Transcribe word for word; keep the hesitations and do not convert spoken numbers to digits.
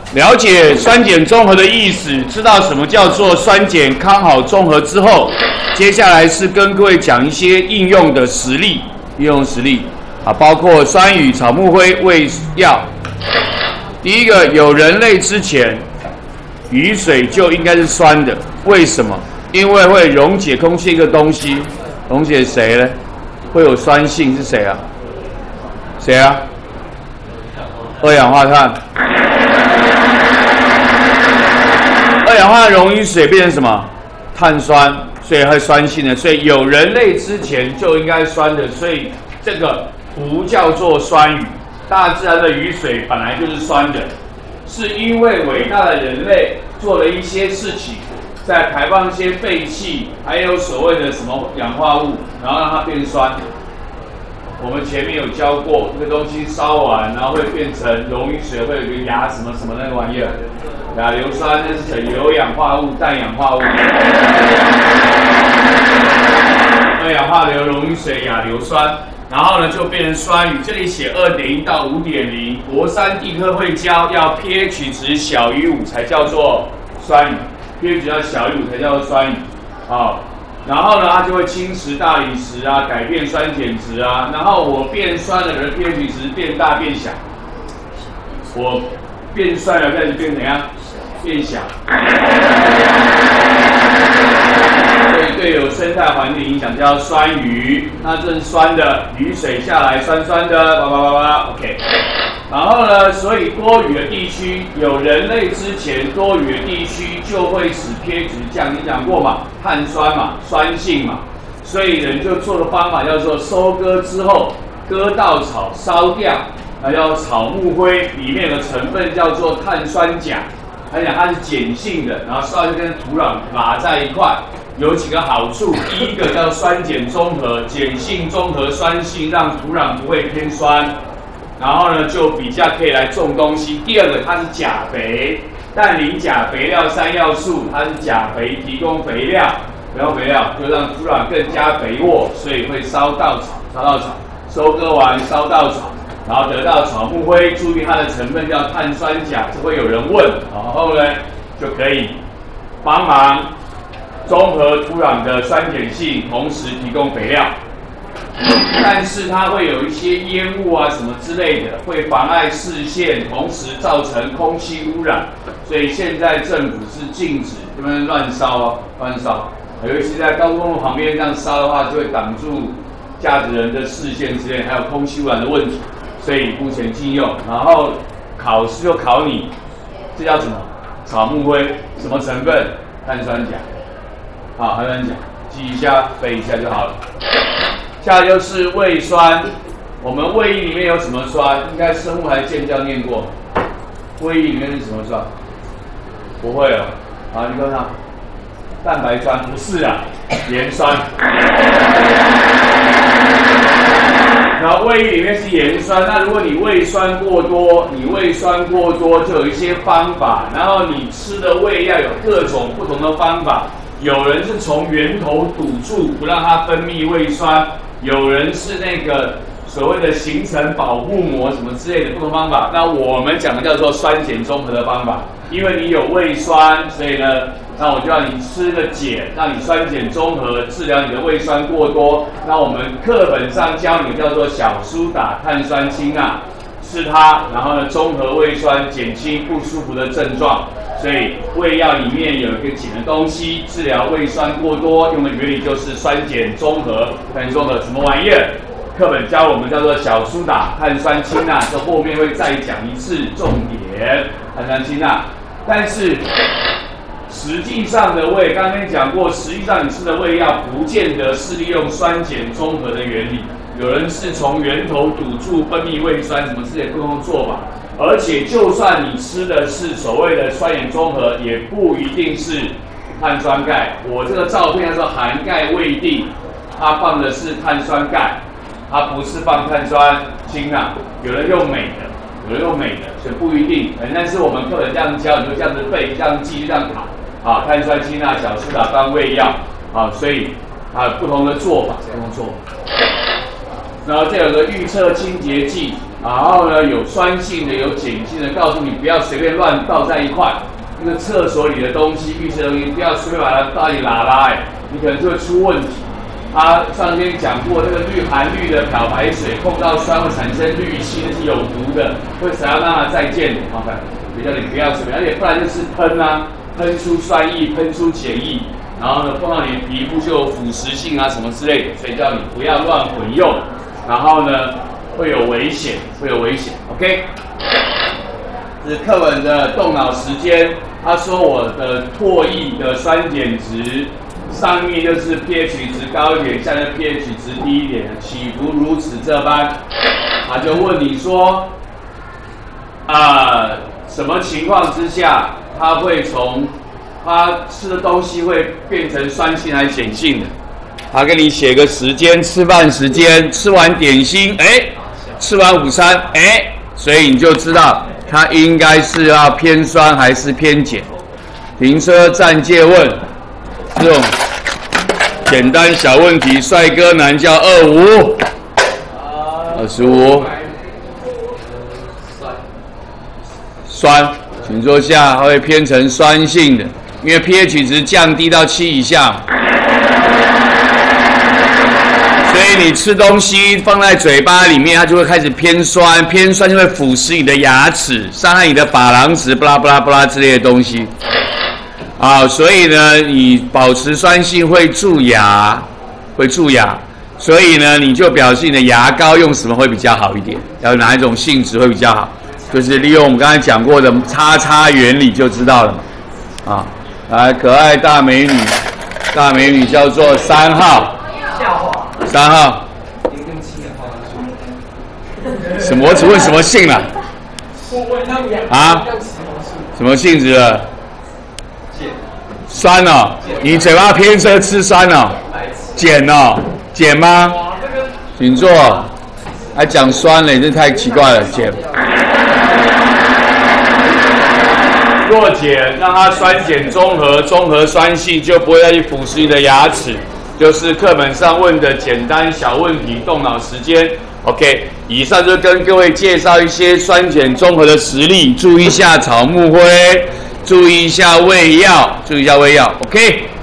了解酸碱中和的意思，知道什么叫做酸碱康好中和之后，接下来是跟各位讲一些应用的实例，应用实例啊，包括酸雨、草木灰、胃药。第一个，有人类之前，雨水就应该是酸的，为什么？因为会溶解空气一个东西，溶解谁呢？会有酸性是谁啊？谁啊？二氧化碳。二氧化碳溶于水变成什么？碳酸，所以会酸性的。所以有人类之前就应该酸的，所以这个不叫做酸雨。大自然的雨水本来就是酸的，是因为伟大的人类做了一些事情，在排放一些废气，还有所谓的什么氧化物，然后让它变酸。我们前面有教过，这个东西烧完，然后会变成溶于水，会有一个亚什么什么那个玩意儿，亚硫酸，那是有氧化物、氮氧化物。二氧化硫溶于水，亚硫酸，然后呢就变成酸雨。这里写 二点一 到 五点零， 国三地科会教，要 pH 值小于五才叫做酸雨 ，pH 值要小于五才叫做酸雨，好。然后呢，它就会侵蚀大理石啊，改变酸碱值啊。然后我变酸了，人 pH 值变大变小。我变酸了，开始变怎样？变小。所以对有生态环境影响叫酸雨。那这是酸的，雨水下来酸酸的，叭叭叭叭 ，OK。然后呢，所以多雨的地区，有人类之前多雨的地区就会使 pH 值降。你讲过嘛，碳酸嘛，酸性嘛，所以人就做的方法叫做收割之后割稻草烧掉，那叫草木灰，里面有个成分叫做碳酸钾，他讲它是碱性的，然后烧就跟土壤拉在一块。有几个好处，第一个叫酸碱中和，碱性中和酸性，让土壤不会偏酸。然后呢，就比较可以来种东西。第二个，它是钾肥，氮磷钾肥料三要素，它是钾肥提供肥料，提供肥料就让土壤更加肥沃，所以会烧稻草，烧稻草，收割完烧稻草，然后得到草木灰。注意它的成分叫碳酸钾，就会有人问，然后呢就可以帮忙中和土壤的酸碱性，同时提供肥料。但是它会有一些烟雾啊什么之类的，会妨碍视线，同时造成空气污染。所以现在政府是禁止这边乱烧啊，乱烧。尤其在高速公路旁边这样烧的话，就会挡住驾驶人的视线之类，还有空气污染的问题。所以目前禁用。然后考试就考你，这叫什么？草木灰，什么成分？碳酸钾。好，碳酸钾，记一下，背一下就好了。下来就是胃酸，我们胃液里面有什么酸？应该生物还是健教念过？胃液里面是什么酸？不会了。好，你看看，蛋白酸不是啊，盐酸。然后胃液里面是盐酸，那如果你胃酸过多，你胃酸过多就有一些方法，然后你吃的胃药有各种不同的方法。有人是从源头堵住，不让它分泌胃酸。有人是那个所谓的形成保护膜什么之类的不同方法，那我们讲的叫做酸碱中和的方法。因为你有胃酸，所以呢，那我就让你吃个碱，让你酸碱中和，治疗你的胃酸过多。那我们课本上教你叫做小苏打碳酸氢钠，吃它，然后呢中和胃酸，减轻不舒服的症状。所以胃药里面有一个碱的东西，治疗胃酸过多，用的原理就是酸碱中和。酸碱中和什么玩意儿？课本教我们叫做小苏打碳酸氢钠，这后面会再讲一次重点碳酸氢钠。但是实际上的胃，刚才讲过，实际上你吃的胃药不见得是利用酸碱中和的原理，有人是从源头堵住分泌胃酸，什么之类不同的做法。而且，就算你吃的是所谓的酸碱中和，也不一定是碳酸钙。我这个照片叫做含钙胃定，它放的是碳酸钙，它不是放碳酸氢钠。有人用镁的，有人用镁的，所以不一定。但是我们课本这样教，你就这样子背，这样记，这样考。啊，碳酸氢钠、小苏打当胃药。啊，所以啊，不同的做法，不同做法。然后这有个预测清洁剂。 然后呢有酸性的，有碱性的，告诉你不要随便乱倒在一块。那个厕所里的东西、浴室的东西，不要随便把它倒一拉拉，哎，你可能就会出问题。他上天讲过，那个氯含氯的漂白水碰到酸会产生氯气，那是有毒的，会想要让它再见的。麻烦，比较你不要随便，而且不然就是喷啊，喷出酸液，喷出碱液，然后呢碰到你的皮肤就有腐蚀性啊什么之类的，所以叫你不要乱混用，然后呢会有危险，会有危险。OK， 这是课本的动脑时间。他说我的唾液的酸碱值。上面就是 pH 值高一点，下面 pH 值低一点，起伏如此这般。他就问你说，啊、呃，什么情况之下，它会从它吃的东西会变成酸性还是碱性的？他给你写个时间，吃饭时间，吃完点心，哎，吃完午餐，哎，所以你就知道它应该是要偏酸还是偏碱。停车站借问。这种简单小问题，帅哥男叫二五，二十五，酸，请坐下，它会偏成酸性的，因为 pH 值降低到七以下，所以你吃东西放在嘴巴里面，它就会开始偏酸，偏酸就会腐蚀你的牙齿，伤害你的珐琅质，不拉不拉不拉之类的东西。啊，所以呢，你保持酸性会蛀牙，会蛀牙，所以呢，你就表示你的牙膏用什么会比较好一点，要哪一种性质会比较好，就是利用我们刚才讲过的叉叉原理就知道了嘛。啊，来，可爱大美女，大美女叫做三号，三号，什么？我只问什么姓了？啊？什么性质的？酸哦，你嘴巴偏侧吃酸哦，碱哦，碱吗？请坐。还讲酸了，这太奇怪了，碱。弱碱让它酸碱中和，中和酸性就不会再去腐蚀你的牙齿，就是课本上问的简单小问题，动脑时间。OK， 以上就跟各位介绍一些酸碱中和的实例，注意一下草木灰。注意一下胃药，注意一下胃药 ，OK。